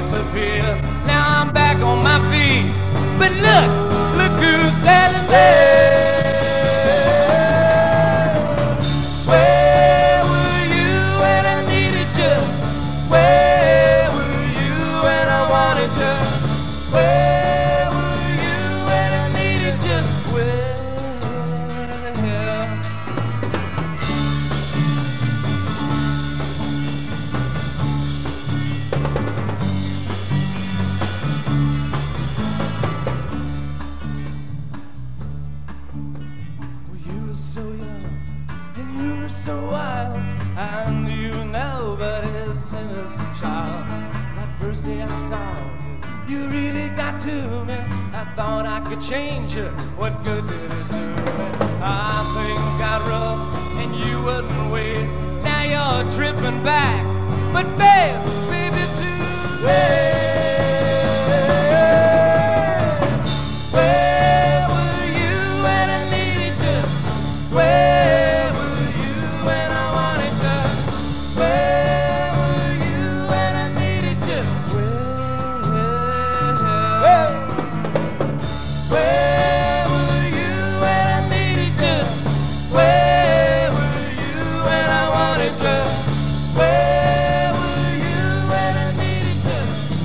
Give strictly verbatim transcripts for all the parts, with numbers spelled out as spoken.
disappear. Now I'm back on my feet. But look, look who's standing there. Where were you when I needed you? Where were you when I wanted you? Where were you when I needed you? Where? So young and you were so wild, and you nobody's innocent child. That first day I saw you, you really got to me. I thought I could change you. What good did it do me? Ah, things got rough and you wouldn't wait. Now you're tripping back, but babe, baby, it's too late. Where were you when I wanted you? Where were you when I needed you? Where? Where were you when I needed you? Where were you when I wanted you? Where were you when I needed you?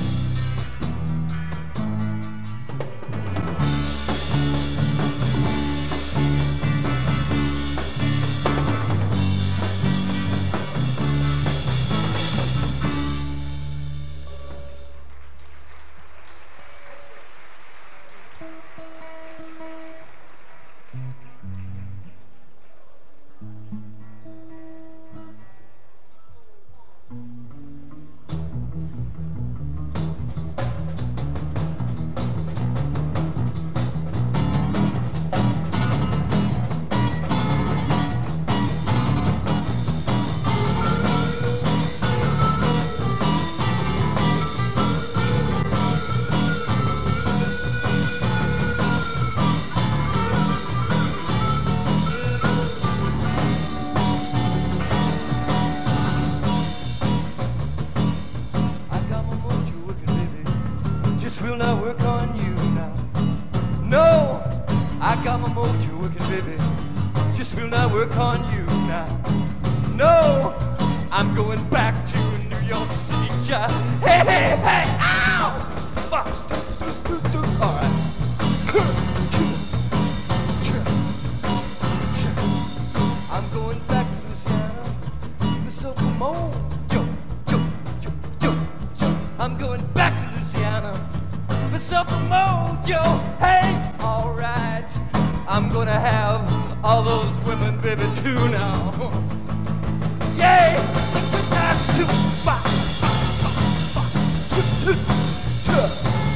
Will not work on you now. No, I got my mojo working, baby. Just will not work on you now. No, I'm going back to New York City, child. Hey, hey, hey, ow! Fuck. All right. I'm going back to Louisiana for some mojo. I'm going back to Louisiana. Myself a mojo, hey, alright. I'm gonna have all those women, baby, too now. Yay! That's too far, far, far, far, too, too, too.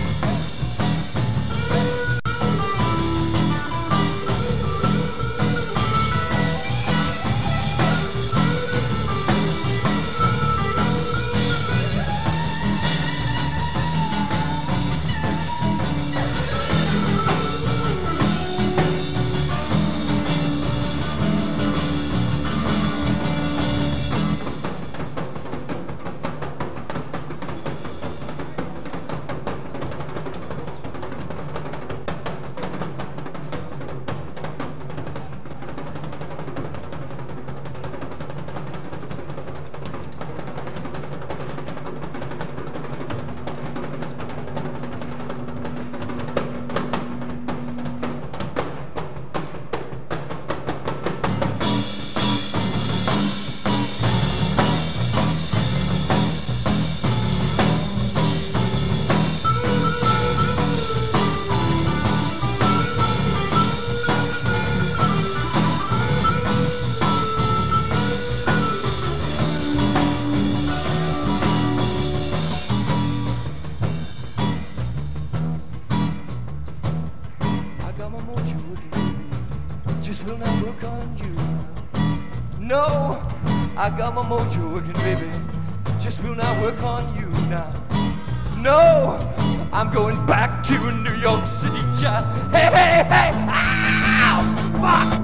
No, I got my mojo working, baby. Just will not work on you now. No, I'm going back to New York City, child. Hey, hey, hey! Ow! Fuck!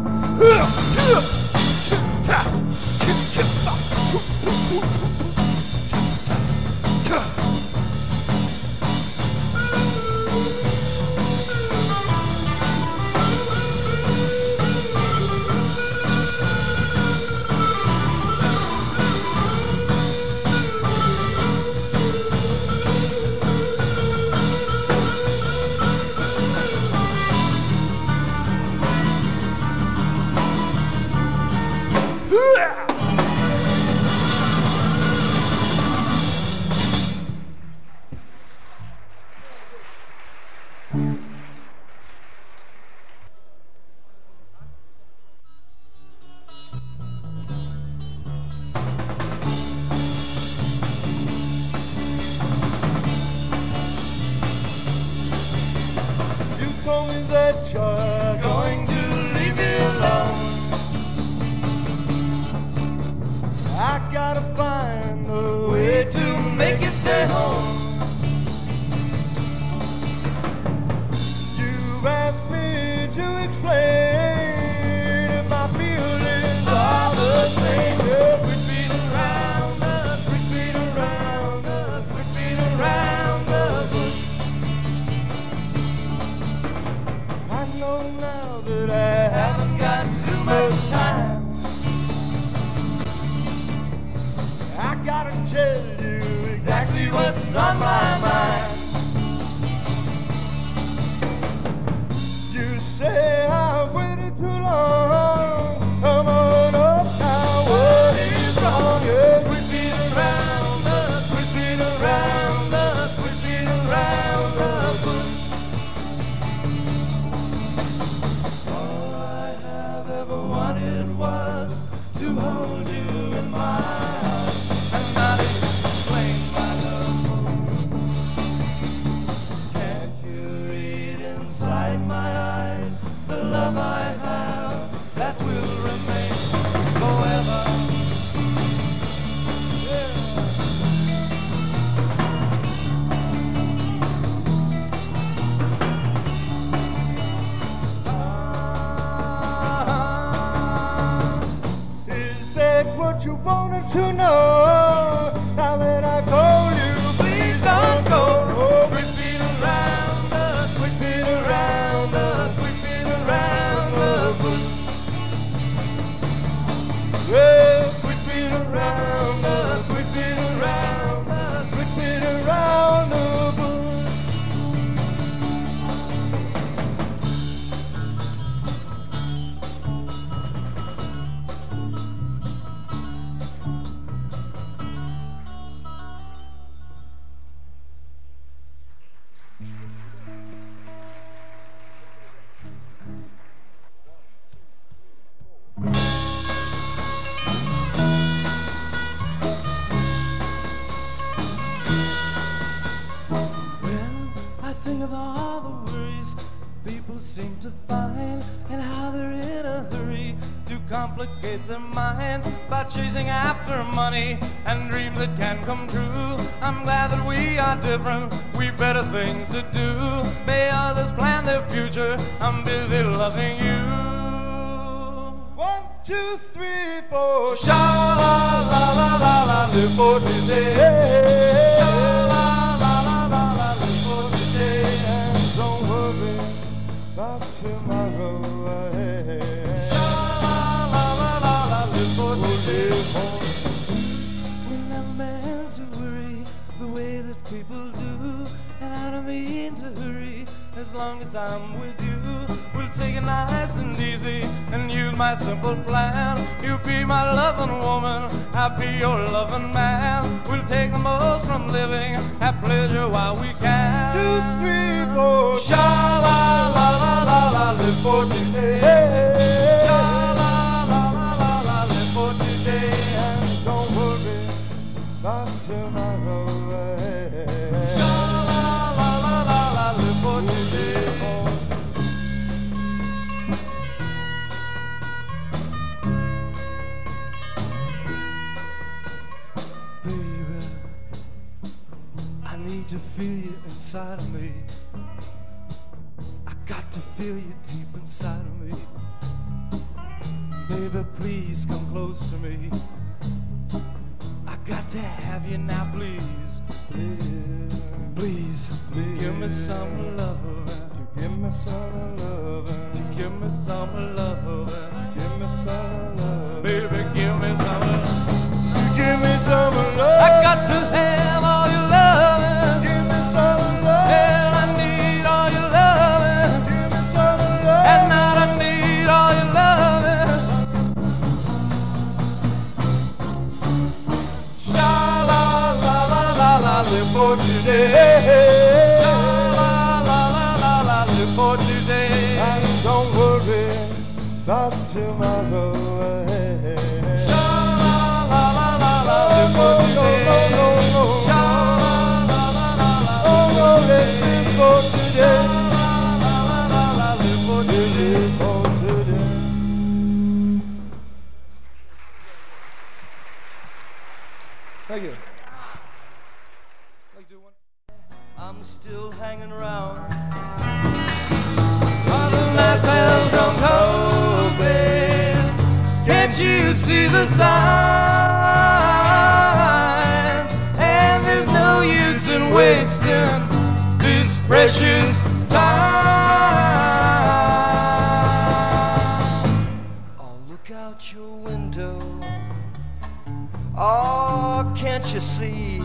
gotta tell you exactly what's on my mind. You say I've waited too long. Come on up now, what is wrong? Yeah. Quit beating around the, quit beating around the, quit beating around the bush. All I have ever wanted was to hold you in my arms and not explain my love. Can't you read inside my eyes the love I have that will remain forever? Yeah. Ah, is that what you wanted to know? Now that I told you, please don't go. Quit beating around the, quit beating around the, quit beating around the bush. Well, quit beating around the, quit beating around the, quit beating around the bush. Well, I think of all the worries people seem to find and how they're in a hurry to complicate their minds by chasing after money and dreams that can come true. I'm glad that we are different, we've better things to do. May others plan their future, I'm busy loving you. One, two, three, four. Sha la la la la la, live for today. Sha la la la la la, live for today. And don't worry about tomorrow. Sha la la la la la, live for today. We're not meant to worry the way that people do, and I don't mean to hurry. As long as I'm with you, we'll take it nice and easy and use my simple plan. You be my loving woman, I'll be your loving man. We'll take the most from living, have pleasure while we can. Two, three, four. Sha la la la la la, live for today. Sha la la la la la, live for today. And don't worry about tomorrow. Sha la la la la la, live for today. Baby, I need to feel you inside of me. I got to feel you deep inside of me. Baby, please come close to me. I got to have you now, please. Please, please give me some love. Give me some love. To give me some love. Give me some love. Baby, give me some love. Give me some love. I got to have all your love. Give me some love. And I need all your love. Give me some love. And now I need all your love. Sha la la la la la, live for today. Sha la la la la la, live for today. And don't worry about tomorrow. Sha la la la la la, live for today. Sha la la la la la, oh no, let's live for today. Sha la la la la la, live for today. For today. Thank you. I'm still hanging around. Other nights have gone cold, babe. Can't you see the signs? And there's no use in wasting this precious time. Oh, look out your window. Oh, can't you see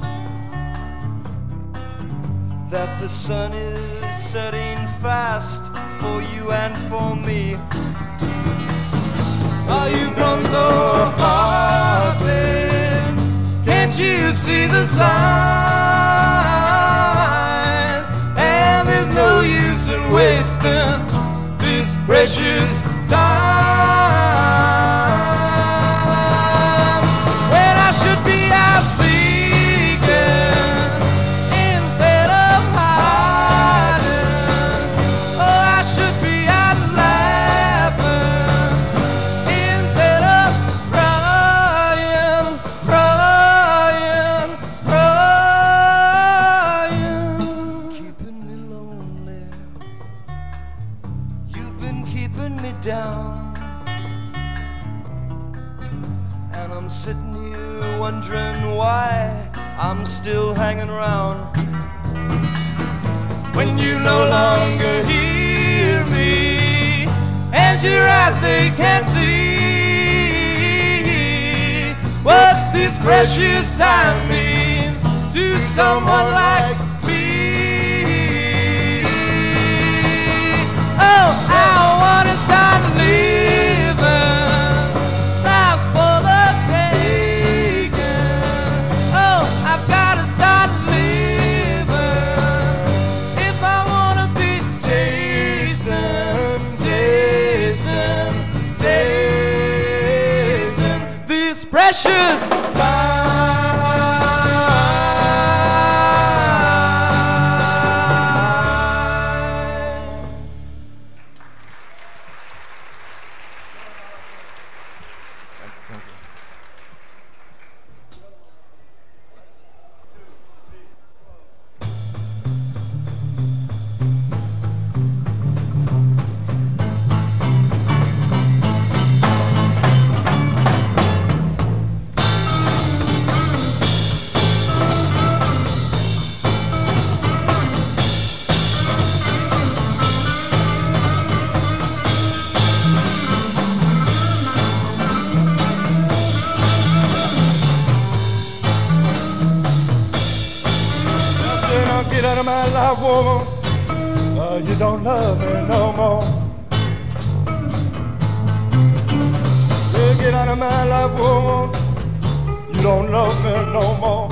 that the sun is setting fast for you and for me. Oh, you've grown so hard, babe. Can't you see the signs? And there's no use in wasting this precious time when I should be out seeking instead of hiding. Oh, I should be out laughing instead of crying, crying, crying. Keeping me lonely, you've been keeping me down, and I'm sitting here wondering why I'm still hanging around. When you no longer hear me and your eyes they can't see what this precious time means to someone like me. Oh, I wanna start living, life's for the taking. Oh, I've gotta start living if I wanna be tasting, tasting, tasting this precious Get out of my life, woman. Uh, you don't love me no more. Yeah, get out of my life, woman. You don't love me no more.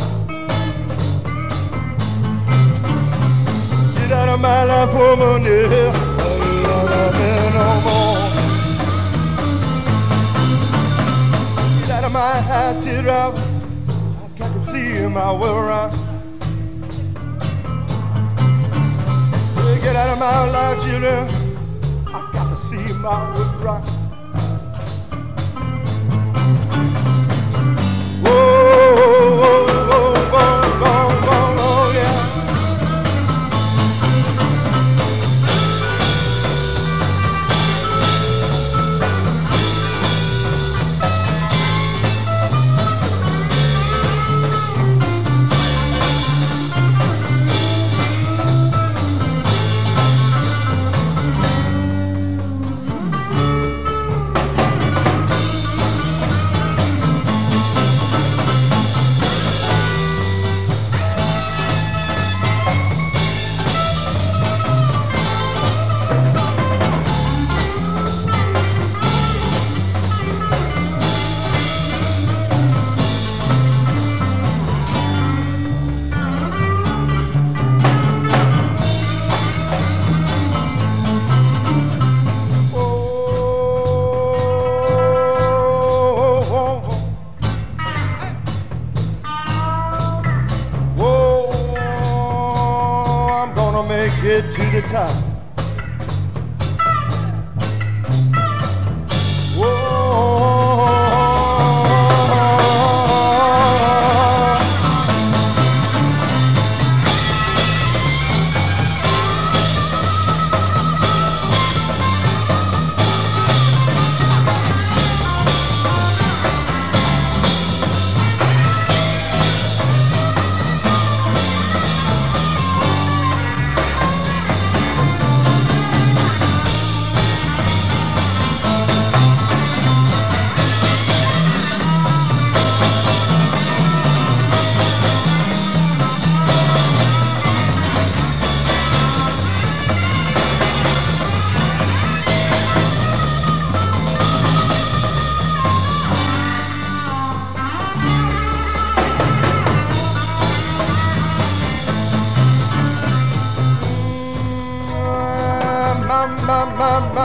Get out of my life, woman. Yeah, uh, you don't love me no more. Get out of my house, get out. I got to see my way around. Get out of my life, children. I got to see my way right. Whoa, whoa, whoa, whoa, whoa, whoa, whoa, yeah. Get to the top.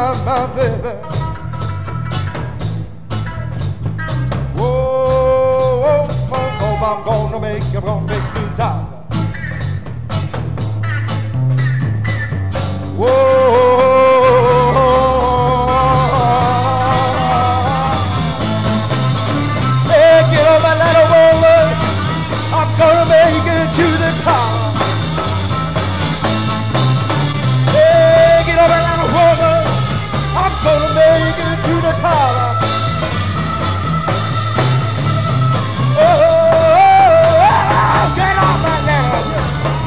my, my baby. Whoa, whoa, whoa, whoa, I'm gonna make, I'm gonna make good time. Whoa. Hey, get on my little woman. I'm gonna make it to the car. Hey, get on my little woman. I'm gonna make it to the car. Oh, oh, oh, oh, get on my little woman.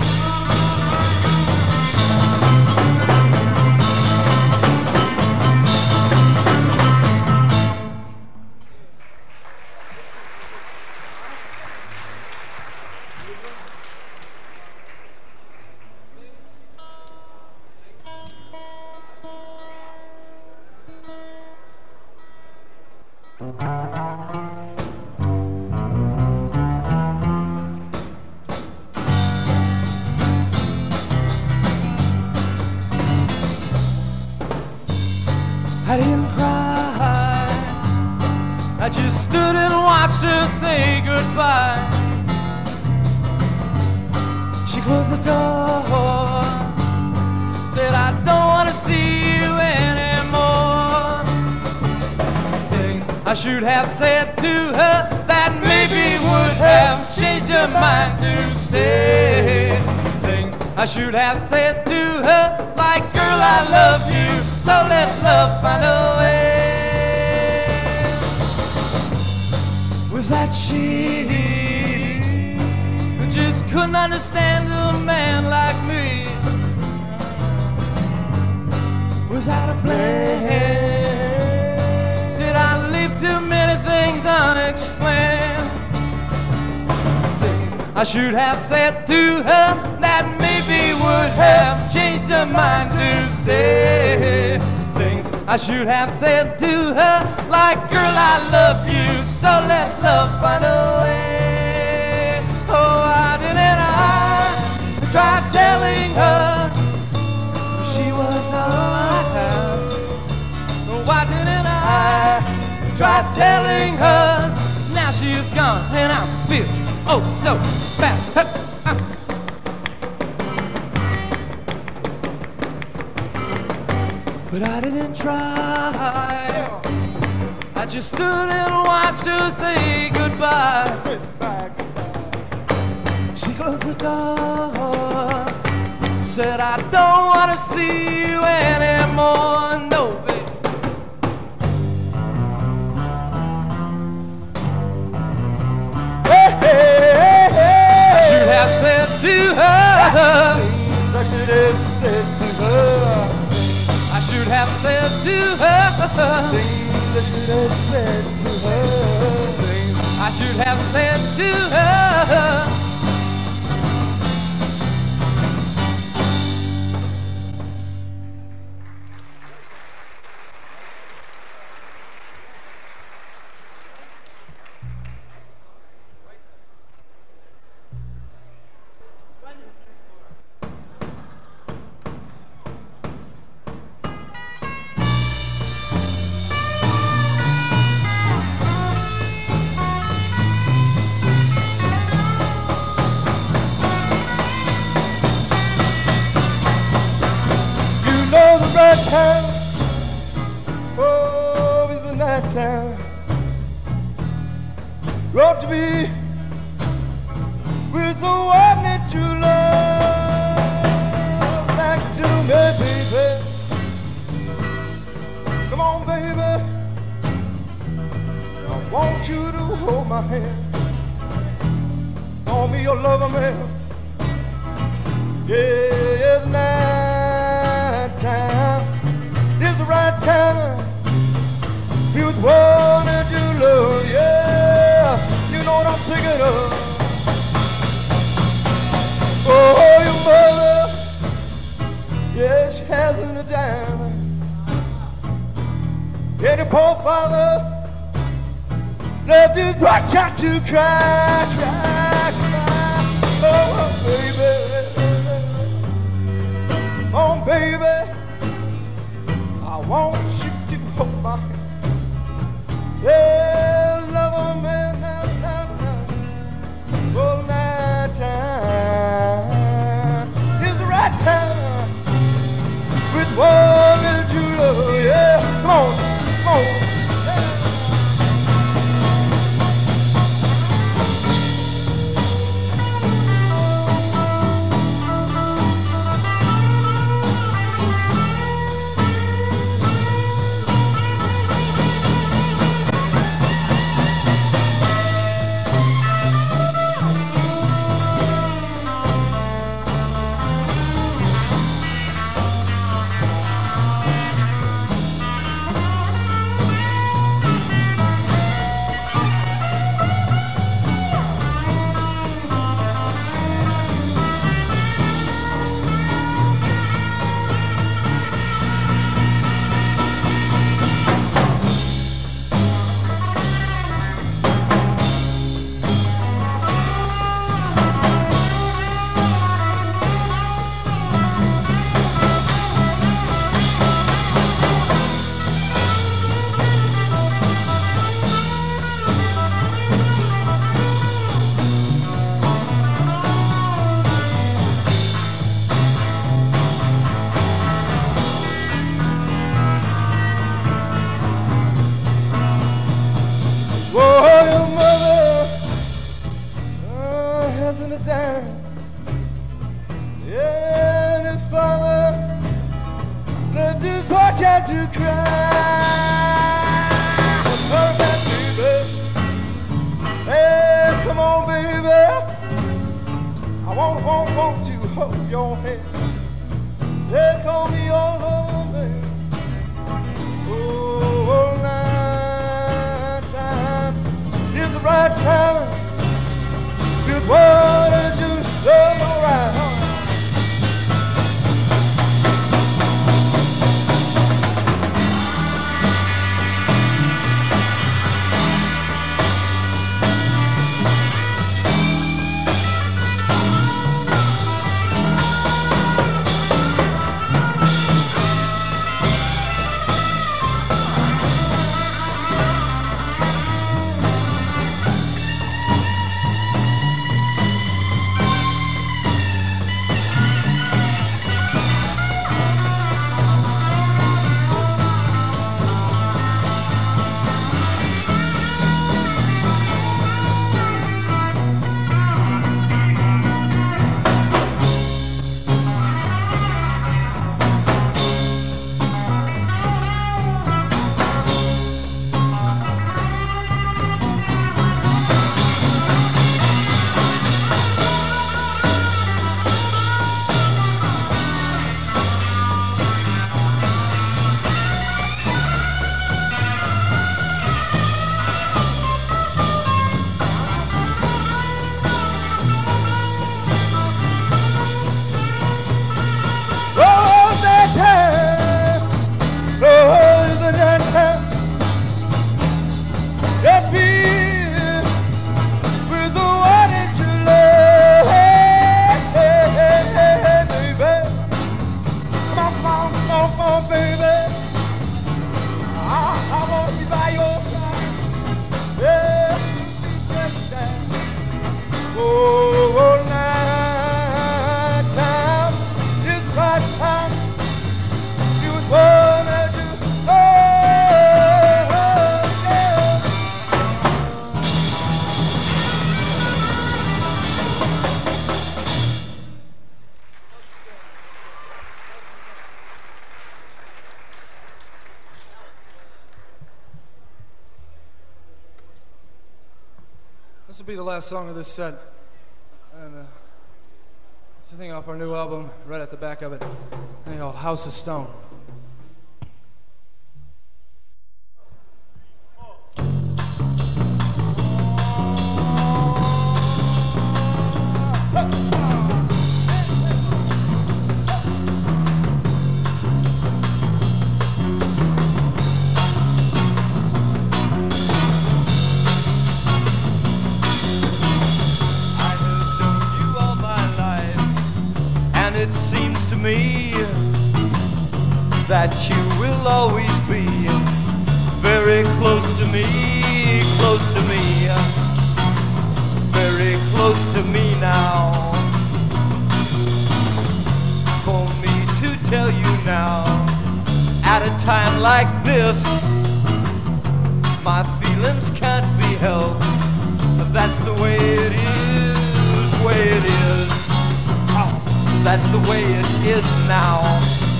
I didn't cry, I just stood and watched her say goodbye. She closed the door, said I don't want to see you anymore. Things I should have said to her that maybe would have changed her mind to stay. Things I should have said to her like, girl, I love you, so let love find a way. Was that she who just couldn't understand a man like me? Was I to blame? Did I leave too many things unexplained? Things I should have said to her that maybe would have changed her mind to stay. Things I should have said to her like, girl, I love you, so let love find a way. Oh, why didn't I try telling her she was alive? Why didn't I try telling her now she is gone and I feel oh so bad? But I didn't try, I just stood and watched her say goodbye. Goodbye, goodbye. She closed the door, said I don't want to see you anymore, no baby. Hey, hey, hey, hey. I should have said to her, I should have said to her. I should have said to her, Things I should have said to her. I should have said to her. Time. Oh, it's a night time. You ought to be with the one that you love. Back to me, baby. Come on, baby. I want you to hold my hand. Call me your lover, man. Yeah, it's night time. It's the right time. He was one that you love, yeah. You know what I'm thinking of. Oh, your mother, yeah, she hasn't a dime. And your poor father left his right child to cry, cry, cry. Oh, baby, oh, baby, I want passing the time. Yeah, and his father left his poor child to cry. Oh, that baby, hey, come on, baby. I want, want, want to hold your hand. They call me all over, man. Oh, all night time is the right time. Just wanted to slow around. This will be the last song of this set. And uh, it's a thing off our new album, right at the back of it. Thing called House of Stone. That you will always be very close to me, close to me, very close to me now. For me to tell you now, at a time like this, my feelings can't be helped. That's the way it is, way it is. Oh, that's the way it is now.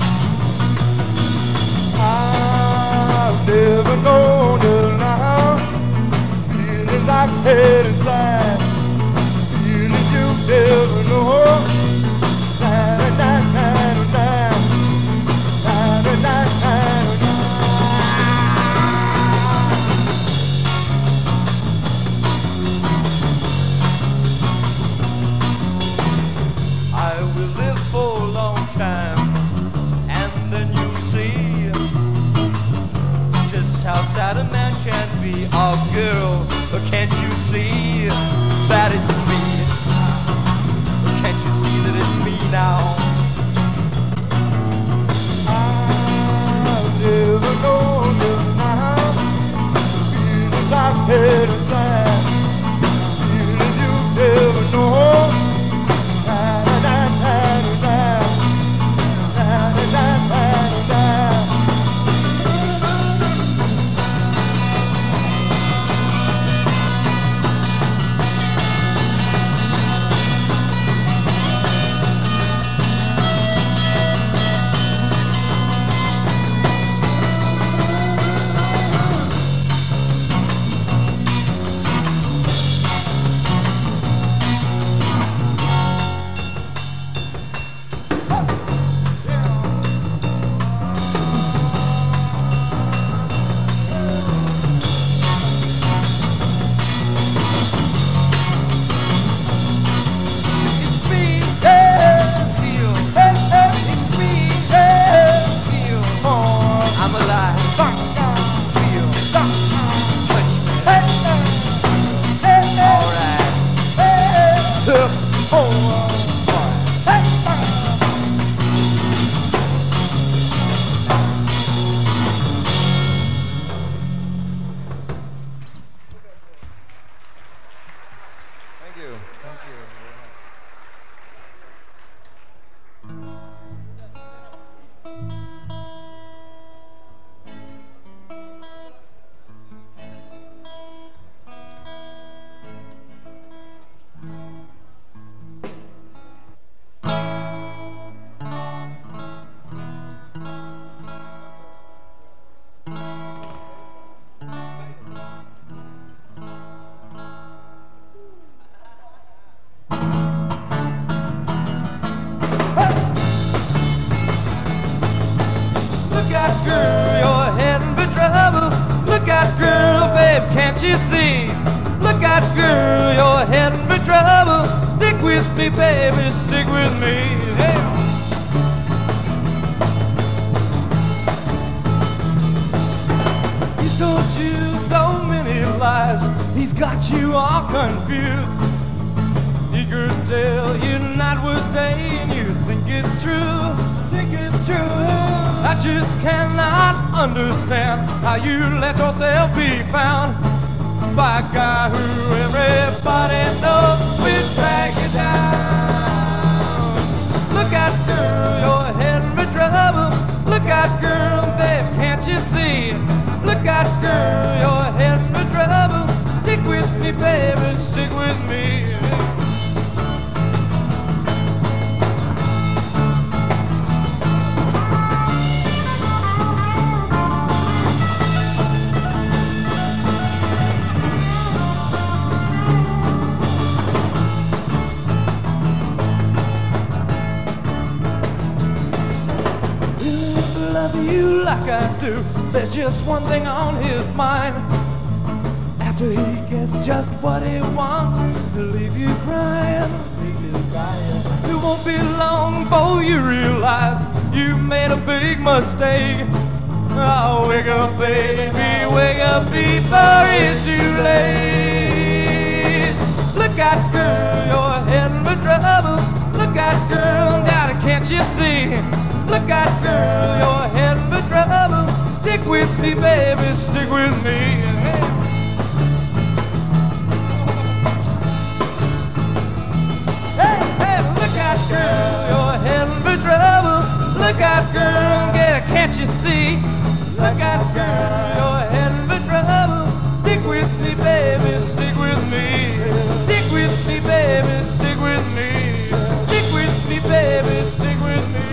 I've never known till now, feelings I've had inside, feelings you never know. Na na na na na, na na na na na. I will live for a long time, and then you'll see how sad a man can be. Oh girl, can't you see that it's me? Can't you see that it's me now? I've never known till now, feelings I've had inside, feelings you never know. Na na na na na, na na na na na. Can't you see? Look out, girl, you're heading for trouble. Stick with me, baby, stick with me. Hey. He's told you so many lies, he's got you all confused. He could tell you night was day and you think it's true, think it's true. I just cannot understand how you let yourself be found by a guy who everybody knows will drag you down. Look out, girl, you're heading for trouble. Look out, girl, babe, can't you see? Look out, girl, you're heading for trouble. Stick with me, baby, stick with me. You like I do, there's just one thing on his mind. After he gets just what he wants, he'll leave you crying, leave you crying. It won't be long before you realize you made a big mistake. Oh, wake up, baby, wake up before it's too late. Look out, girl, you're heading for trouble. Look out, girl, now can't you see? Look out, girl, you're heading for trouble. Stick with me, baby, stick with me. Hey, hey, look out, girl, you're heading for trouble. Look out, girl, yeah, can't you see? Look out, girl, you're heading for trouble. Stick with me, baby, stick with me. Stick with me, baby, stick with me. Stick with me, baby, stick with me.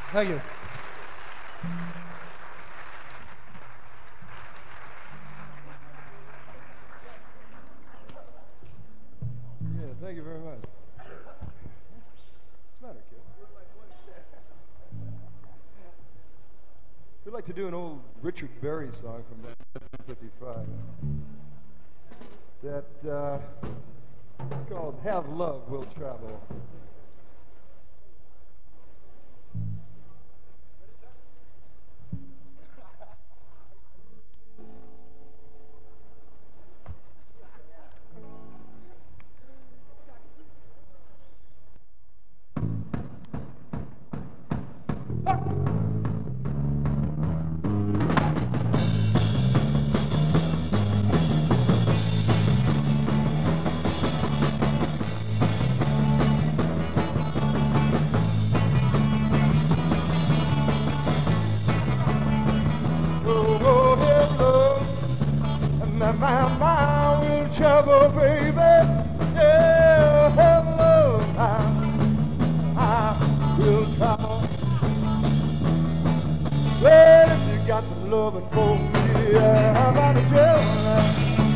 Thank you. Yeah, thank you very much. What's the matter, kid? We'd like to do an old Richard Berry song from nineteen fifty-five. That uh, it's called "Have Love Will Travel." My, my will travel, baby. Yeah, hello, I, I will travel. Well, if you got some loving for me, yeah, how about a travel?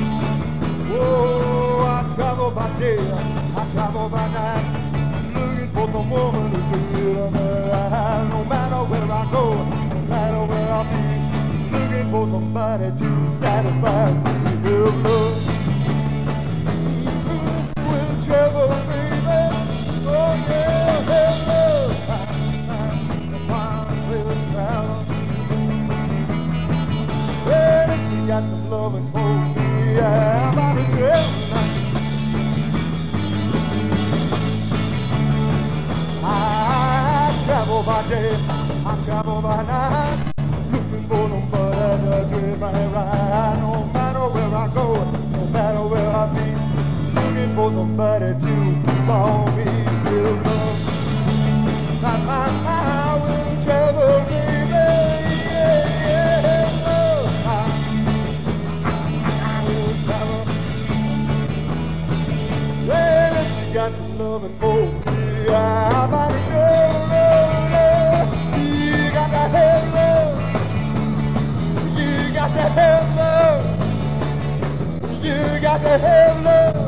Oh, I travel by day, I travel by night, looking for some woman to feel me. No matter where I go, no matter where I be, looking for somebody to satisfy me. Will love will travel, baby. Oh yeah, hello, I will travel. Well, if you got some loving for me, yeah, I'm about to travel. I travel by day, I travel by night, looking for nobody to treat my right. No matter where I go, no matter where I be, looking for somebody to call me real love. My, my, my will travel, baby. Yeah, yeah, love. I, I will travel. Well, if you got some loving for me, I'm about to travel, love. You got to have love. You got to have love. You got to have love.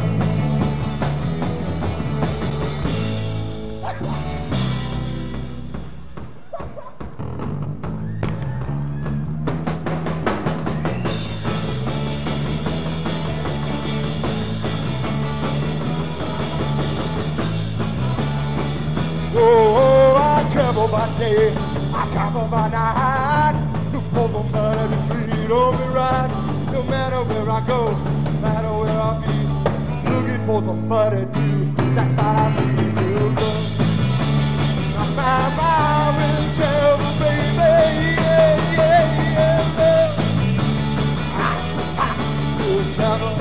Oh, I travel by day, I travel by night, look for somebody to treat on me right. No matter where I go, no matter where I be, looking for somebody to satisfy me. Real love. My, my will travel, baby. Yeah, yeah, yeah, love. I, I will travel.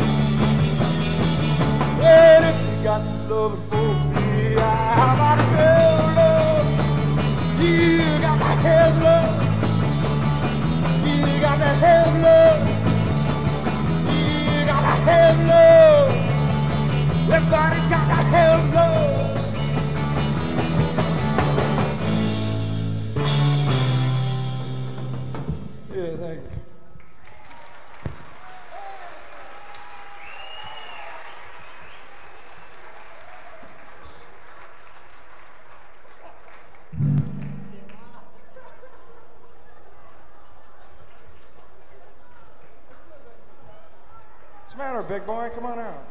Well, if you got some loving for me, I'm about to travel, love. You got to have love. You got to have love. You got to have love. Everybody got to have love. Yeah, thank you. What's the matter, big boy? Come on out.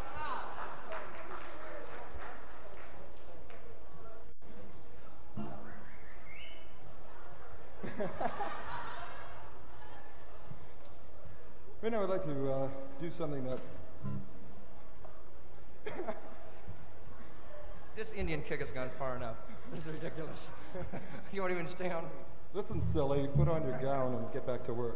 Right now, I'd like to uh, do something that... This Indian kick has gone far enough. This is ridiculous. You won't even stay on. Listen, silly, put on your gown and get back to work.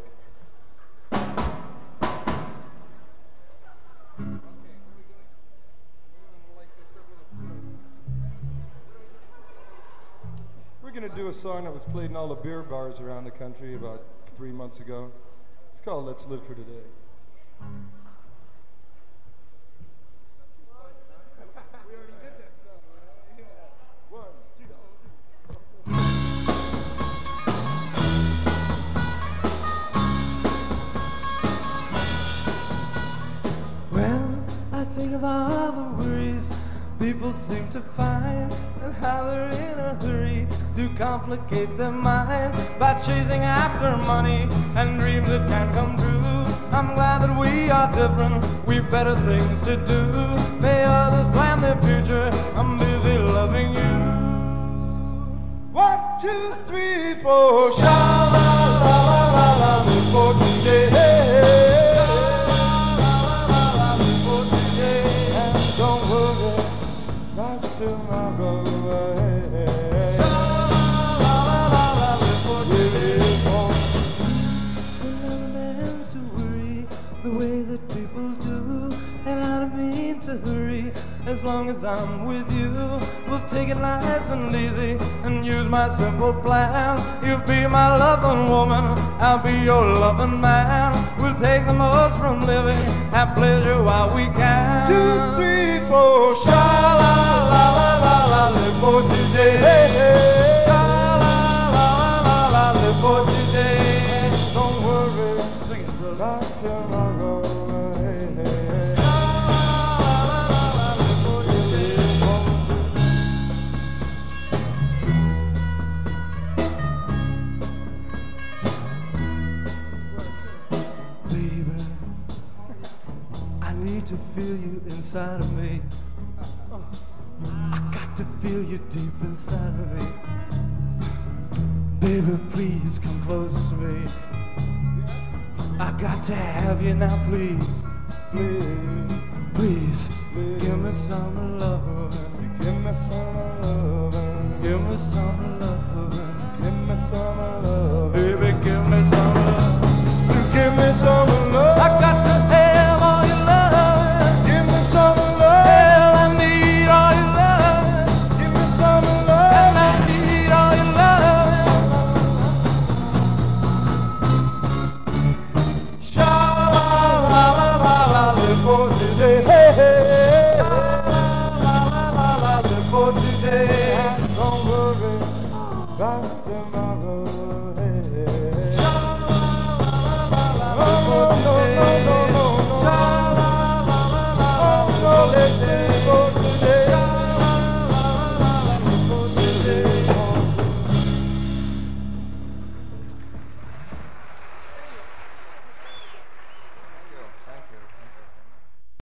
We're going to do a song that was played in all the beer bars around the country about three months ago. It's called Let's Live for Today. We already did that song, right? Yeah. One, two, three. People seem to find that how they're in a hurry to complicate their minds by chasing after money and dreams that can't come true. I'm glad that we are different, we've better things to do. May others plan their future, I'm busy loving you. One, two, three, four. Sha-la-la-la-la-la, live for today. Sha-la-la-la-la-la, live for today. And don't worry about tomorrow. Sha-la-la-la-la, live for today. We're not meant to worry the way that people do, and I don't mean to hurry. As long as I'm with you, we'll take it nice and easy and use my simple plan. You'll be my loving woman, I'll be your loving man. We'll take the most from living, have pleasure while we can. Two, three, four. Sha-la-la-la-la-la, live for today. Sha-la-la-la-la-la, live for today. Don't worry, Sing it, brother. about tomorrow. To feel you inside of me, I got to feel you deep inside of me. Baby, please come close to me. I got to have you now, please. Please, Please, please. give me some love. Give me some love. Give me some love. Give me some love. Baby, give me some love. Give me some love. I got to have all your love. Give me some love. Hell, I need all your love. Give me some And love. I need all your love. Sha-la-la-la-la-la, live for today. Hey, hey, hey. Sha-la-la-la-la-la, live for today. Don't worry about tomorrow. Hey, hey, hey. Sha-la-la-la-la-la, live for today.